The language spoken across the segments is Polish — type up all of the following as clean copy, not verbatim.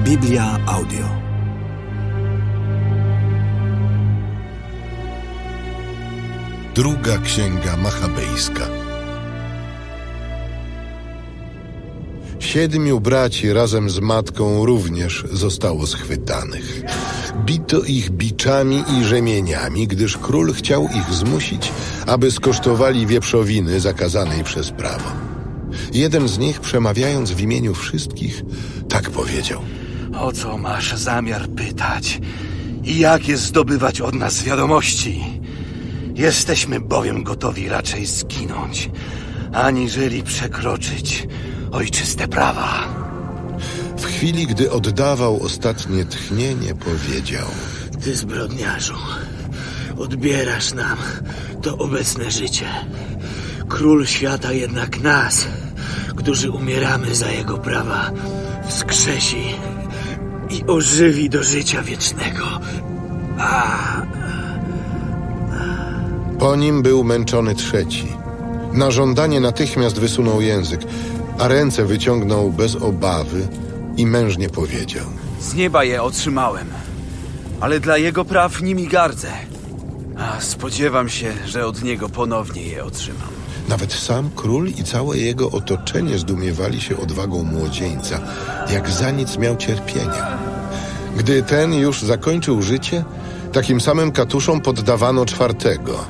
Biblia Audio. Druga Księga Machabejska. 7 braci razem z matką również zostało schwytanych. Bito ich biczami i rzemieniami, gdyż król chciał ich zmusić, aby skosztowali wieprzowiny zakazanej przez prawo. Jeden z nich, przemawiając w imieniu wszystkich, tak powiedział: O co masz zamiar pytać i jakie zdobywać od nas wiadomości? Jesteśmy bowiem gotowi raczej zginąć, aniżeli przekroczyć ojczyste prawa. W chwili, gdy oddawał ostatnie tchnienie, powiedział: Ty, zbrodniarzu, odbierasz nam to obecne życie. Król świata jednak nas, którzy umieramy za jego prawa, wskrzesi i ożywi do życia wiecznego. Po nim był męczony trzeci. Na żądanie natychmiast wysunął język, a ręce wyciągnął bez obawy i mężnie powiedział: Z nieba je otrzymałem, ale dla jego praw nimi gardzę. A spodziewam się, że od niego ponownie je otrzymam. Nawet sam król i całe jego otoczenie zdumiewali się odwagą młodzieńca, jak za nic miał cierpienia. Gdy ten już zakończył życie, takim samym katuszom poddawano czwartego.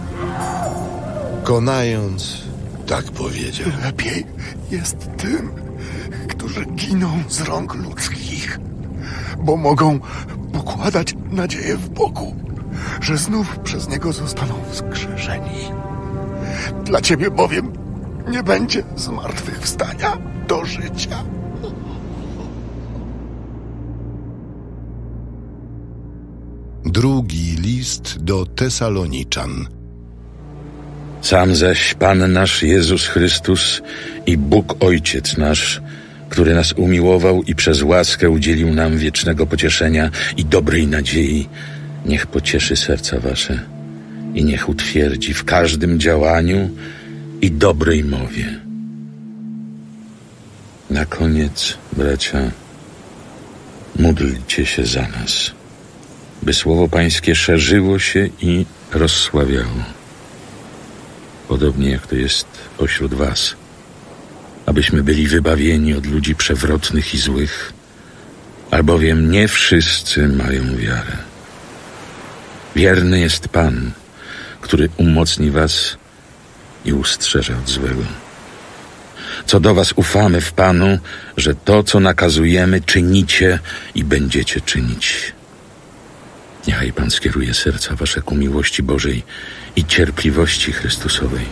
Konając, tak powiedział: Lepiej jest tym, którzy giną z rąk ludzkich, bo mogą pokładać nadzieję w Bogu, że znów przez Niego zostaną wskrzeszeni. Dla ciebie bowiem nie będzie zmartwychwstania do życia. Drugi list do Tesaloniczan. Sam zaś Pan nasz Jezus Chrystus i Bóg Ojciec nasz, który nas umiłował i przez łaskę udzielił nam wiecznego pocieszenia i dobrej nadziei, niech pocieszy serca wasze i niech utwierdzi w każdym działaniu i dobrej mowie. Na koniec, bracia, módlcie się za nas, by słowo Pańskie szerzyło się i rozsławiało, podobnie jak to jest pośród was, abyśmy byli wybawieni od ludzi przewrotnych i złych, albowiem nie wszyscy mają wiarę. Wierny jest Pan, który umocni was i ustrzeże od złego. Co do was ufamy w Panu, że to, co nakazujemy, czynicie i będziecie czynić. Niechaj Pan skieruje serca wasze ku miłości Bożej i cierpliwości Chrystusowej.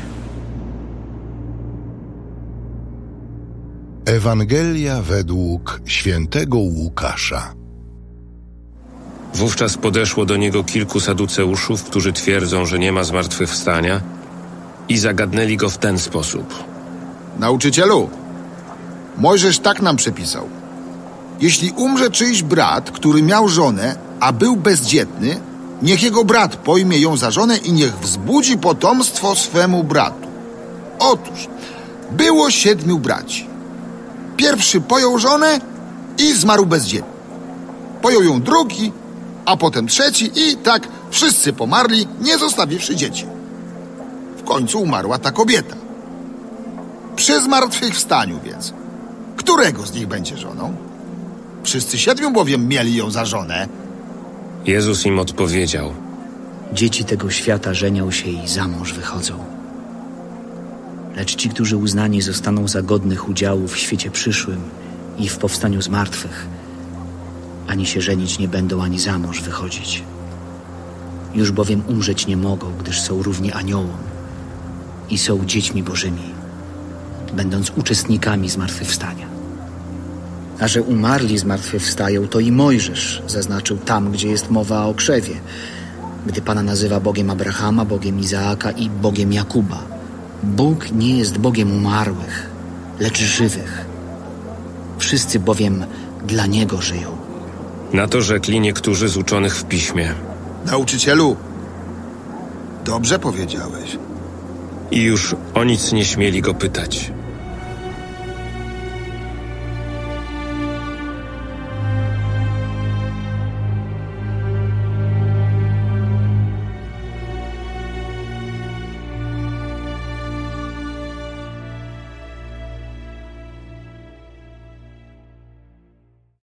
Ewangelia według świętego Łukasza. Wówczas podeszło do niego kilku saduceuszów, którzy twierdzą, że nie ma zmartwychwstania, i zagadnęli go w ten sposób: Nauczycielu, Mojżesz tak nam przepisał: jeśli umrze czyjś brat, który miał żonę, a był bezdzietny, niech jego brat pojmie ją za żonę i niech wzbudzi potomstwo swemu bratu. Otóż było 7 braci. Pierwszy pojął żonę i zmarł bezdzietny. Pojął ją drugi, a potem trzeci i tak wszyscy pomarli, nie zostawiwszy dzieci. W końcu umarła ta kobieta. Przy zmartwychwstaniu więc, którego z nich będzie żoną? Wszyscy 7 bowiem mieli ją za żonę. Jezus im odpowiedział: Dzieci tego świata żenią się i za mąż wychodzą. Lecz ci, którzy uznani zostaną za godnych udziału w świecie przyszłym i w powstaniu z martwych, ani się żenić nie będą, ani za mąż wychodzić. Już bowiem umrzeć nie mogą, gdyż są równi aniołom i są dziećmi bożymi, będąc uczestnikami zmartwychwstania. A że umarli zmartwychwstają, to i Mojżesz zaznaczył tam, gdzie jest mowa o krzewie, gdy Pana nazywa Bogiem Abrahama, Bogiem Izaaka i Bogiem Jakuba. Bóg nie jest Bogiem umarłych, lecz żywych. Wszyscy bowiem dla Niego żyją. Na to rzekli niektórzy z uczonych w piśmie: Nauczycielu, dobrze powiedziałeś. I już o nic nie śmieli go pytać.